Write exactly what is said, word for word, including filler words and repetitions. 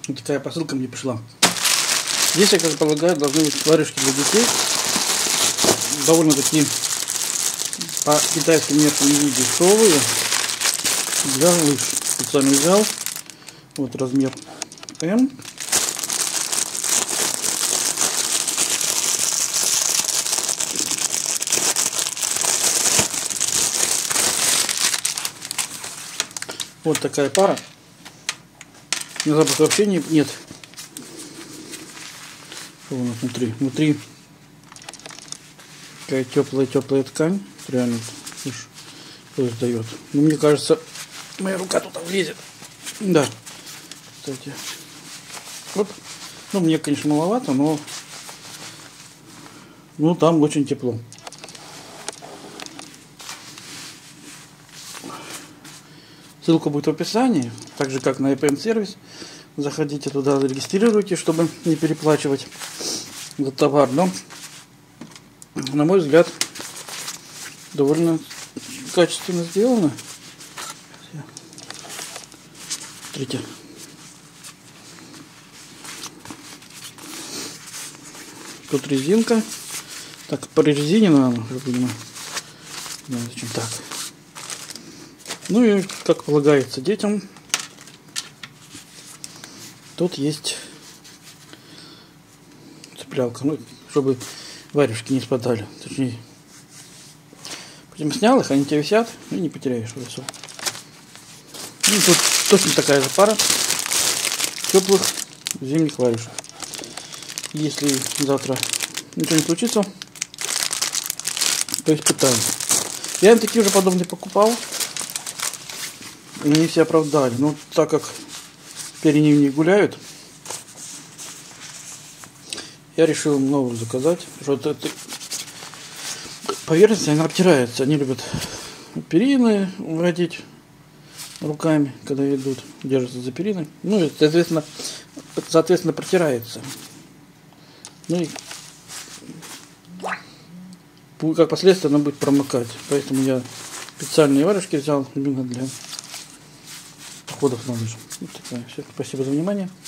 Вот такая посылка мне пришла. Здесь, я как полагаю, должны быть варежки для детей. Довольно такие по китайским меркам не дешевые. Для лыж. Специально взял. Вот размер М. Вот такая пара. На запах вообще не, нет. Что у нас внутри? Внутри такая теплая-теплая ткань. Реально, что сдает. Ну, мне кажется, моя рука туда влезет. Да. Кстати. Вот. Ну, мне, конечно, маловато, но ну, там очень тепло. Ссылка будет в описании, так же как на и пи эм-сервис. Заходите туда, зарегистрируйте, чтобы не переплачивать за товар. Но, на мой взгляд, довольно качественно сделано. Смотрите. Тут резинка. Так, по резине надо, видимо. Да, зачем так? Ну и, как полагается детям, тут есть цеплялка, ну, чтобы варежки не спадали. Точнее, потом снял их, они тебе висят, и не потеряешь все. Ну, тут точно такая же пара теплых зимних варежек. Если завтра ничего не случится, то испытаем. Я им такие уже подобные покупал. И они все оправдали. Но так как теперь они не гуляют, я решил новую заказать. Потому что это поверхность, она обтирается. Они любят перины вводить руками, когда идут, держатся за перины. Ну и соответственно, соответственно протирается. Ну и как последствие она будет промокать. Поэтому я специальные варежки взял именно для походов на лыжи. Вот такая. Все. Спасибо за внимание.